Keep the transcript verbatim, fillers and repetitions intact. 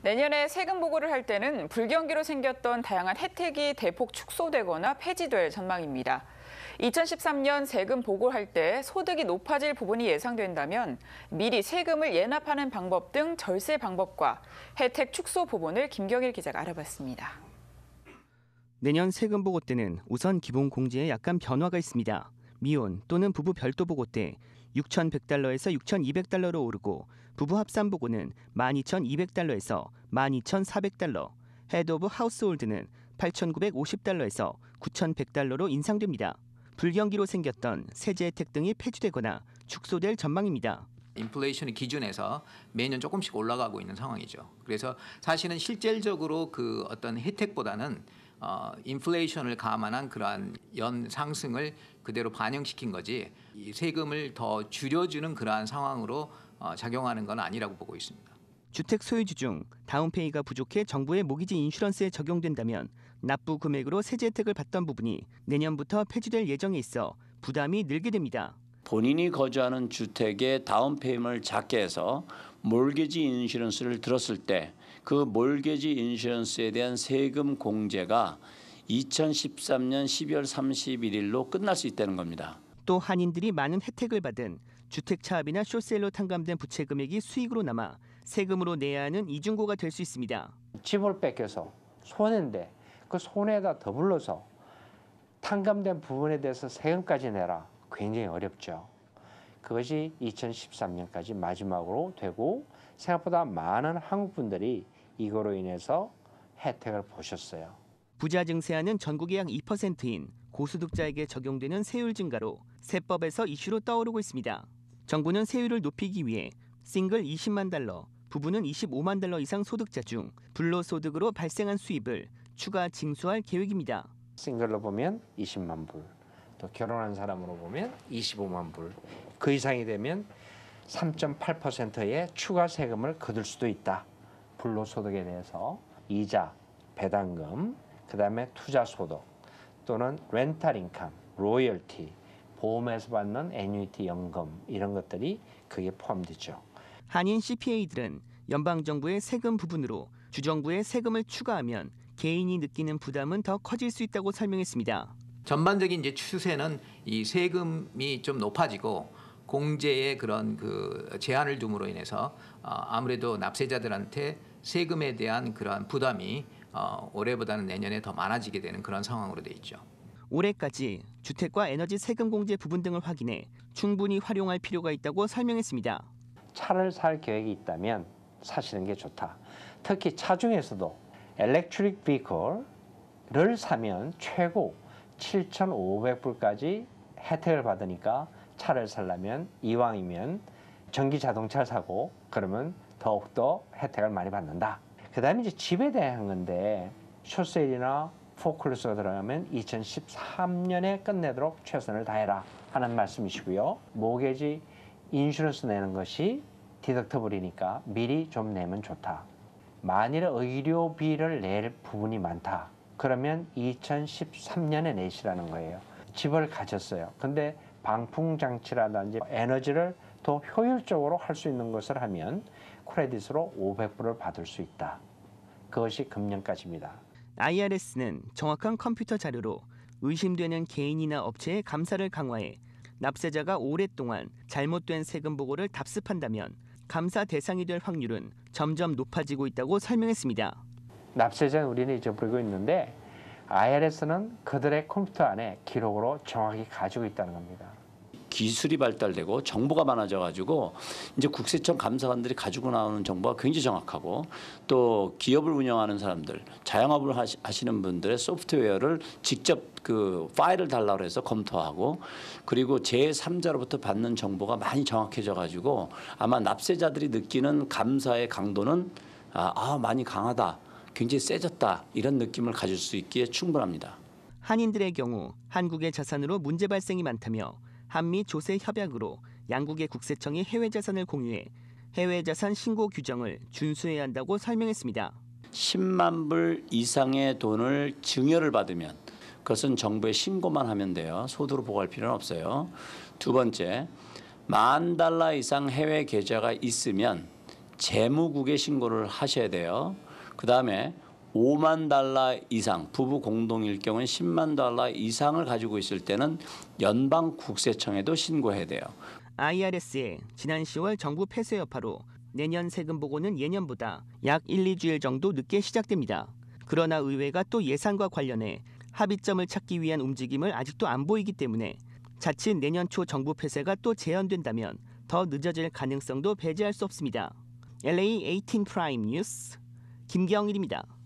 내년에 세금 보고를 할 때는 불경기로 생겼던 다양한 혜택이 대폭 축소되거나 폐지될 전망입니다. 이천십삼 년 세금 보고할 때 소득이 높아질 부분이 예상된다면 미리 세금을 예납하는 방법 등 절세 방법과 혜택 축소 부분을 김경일 기자가 알아봤습니다. 내년 세금 보고 때는 우선 기본 공제에 약간 변화가 있습니다. 미혼 또는 부부 별도 보고 때 육천백 달러에서 육천이백 달러로 오르고 부부 합산 보고는 만 이천이백 달러에서 만 이천사백 달러, 헤드 오브 하우스홀드는 팔천구백오십 달러에서 구천백 달러로 인상됩니다. 불경기로 생겼던 세제 혜택 등이 폐지되거나 축소될 전망입니다. 인플레이션의 기준에서 매년 조금씩 올라가고 있는 상황이죠. 그래서 사실은 실질적으로 그 어떤 혜택보다는 어, 인플레이션을 감안한 그러한 연 상승을 그대로 반영시킨 거지 이 세금을 더 줄여주는 그러한 상황으로 어, 작용하는 건 아니라고 보고 있습니다. 주택 소유주 중 다운페이가 부족해 정부의 모기지 인슈런스에 적용된다면 납부 금액으로 세제 혜택을 받던 부분이 내년부터 폐지될 예정에 있어 부담이 늘게 됩니다. 본인이 거주하는 주택의 다운페이먼트를 작게 해서 몰게지 인슈런스를 들었을 때 그 몰게지 인슈런스에 대한 세금 공제가 이천십삼 년 십이월 삼십일일로 끝날 수 있다는 겁니다. 또 한인들이 많은 혜택을 받은 주택 차압이나 쇼세일로 탕감된 부채 금액이 수익으로 남아 세금으로 내야 하는 이중고가 될 수 있습니다. 집을 뺏겨서 손해인데 그 손해에다 더불어서 탕감된 부분에 대해서 세금까지 내라. 굉장히 어렵죠. 그것이 이천십삼 년까지 마지막으로 되고 생각보다 많은 한국 분들이 이거로 인해서 혜택을 보셨어요. 부자 증세하는 전국의 약 이 퍼센트인 고소득자에게 적용되는 세율 증가로 세법에서 이슈로 떠오르고 있습니다. 정부는 세율을 높이기 위해 싱글 이십만 달러, 부부는 이십오만 달러 이상 소득자 중 불로소득으로 발생한 수입을 추가 징수할 계획입니다. 싱글로 보면 이십만 불, 또 결혼한 사람으로 보면 이십오만 불, 그 이상이 되면 삼 점 팔 퍼센트의 추가 세금을 거둘 수도 있다. 불로소득에 대해서 이자, 배당금, 그다음에 투자소득 또는 렌탈 인컴, 로열티, 보험에서 받는 애뉴이티 연금 이런 것들이 그게 포함되죠. 한인 씨피에이들은 연방정부의 세금 부분으로 주정부의 세금을 추가하면 개인이 느끼는 부담은 더 커질 수 있다고 설명했습니다. 전반적인 이제 추세는 이 세금이 좀 높아지고 공제의 그런 그 제한을 둠으로 인해서 어, 아무래도 납세자들한테 세금에 대한 그러한 부담이 어, 올해보다는 내년에 더 많아지게 되는 그런 상황으로 돼 있죠. 올해까지 주택과 에너지 세금 공제 부분 등을 확인해 충분히 활용할 필요가 있다고 설명했습니다. 차를 살 계획이 있다면 사시는 게 좋다. 특히 차 중에서도 엘렉트릭 비클을 사면 최고 칠천오백 불까지 혜택을 받으니까 차를 살려면 이왕이면 전기 자동차를 사고 그러면 더욱더 혜택을 많이 받는다. 그 다음에 이제 집에 대한 건데 쇼세일이나 포클로스가 들어가면 이천십삼 년에 끝내도록 최선을 다해라 하는 말씀이시고요. 모게지 인슈런스 내는 것이 디덕터블이니까 미리 좀 내면 좋다. 만일에 의료비를 낼 부분이 많다. 그러면 이천십삼 년에 내시라는 거예요. 집을 가졌어요. 근데 방풍장치라든지 에너지를 더 효율적으로 할 수 있는 것을 하면 크레딧으로 오백 불을 받을 수 있다. 그것이 금년까지입니다. 아이알에스는 정확한 컴퓨터 자료로 의심되는 개인이나 업체의 감사를 강화해 납세자가 오랫동안 잘못된 세금 보고를 답습한다면 감사 대상이 될 확률은 점점 높아지고 있다고 설명했습니다. 납세자는 우리는 잊어버리고 있는데 아이알에스는 그들의 컴퓨터 안에 기록으로 정확히 가지고 있다는 겁니다. 기술이 발달되고 정보가 많아져가지고 이제 국세청 감사관들이 가지고 나오는 정보가 굉장히 정확하고 또 기업을 운영하는 사람들, 자영업을 하시, 하시는 분들의 소프트웨어를 직접 그 파일을 달라고 해서 검토하고 그리고 제삼자로부터 받는 정보가 많이 정확해져가지고 아마 납세자들이 느끼는 감사의 강도는 아, 아 많이 강하다, 굉장히 세졌다 이런 느낌을 가질 수 있기에 충분합니다. 한인들의 경우 한국의 자산으로 문제 발생이 많다며 한미 조세 협약으로 양국의 국세청이 해외 자산을 공유해 해외 자산 신고 규정을 준수해야 한다고 설명했습니다. 십만 불 이상의 돈을 증여를 받으면 그것은 정부에 신고만 하면 돼요. 소득으로 보고할 필요는 없어요. 두 번째, 만 달러 이상 해외 계좌가 있으면 재무국에 신고를 하셔야 돼요. 그다음에 오만 달러 이상, 부부 공동일 경우는 십만 달러 이상을 가지고 있을 때는 연방국세청에도 신고해야 돼요. 아이알에스의 지난 시월 정부 폐쇄 여파로 내년 세금 보고는 예년보다 약 일, 이 주일 정도 늦게 시작됩니다. 그러나 의회가 또 예산과 관련해 합의점을 찾기 위한 움직임을 아직도 안 보이기 때문에 자칫 내년 초 정부 폐쇄가 또 재연된다면 더 늦어질 가능성도 배제할 수 없습니다. 엘에이 에이틴 프라임 뉴스 김경일입니다.